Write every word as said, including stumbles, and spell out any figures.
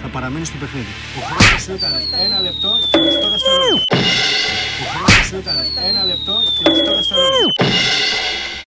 θα παραμείνει στο παιχνίδι. Ο χρόνος σου ήταν ένα λεπτό και οκτώ δευτερόλεπτα. Ο χρόνος σου ήταν ένα λεπτό και οκτώ δευτερόλεπτα.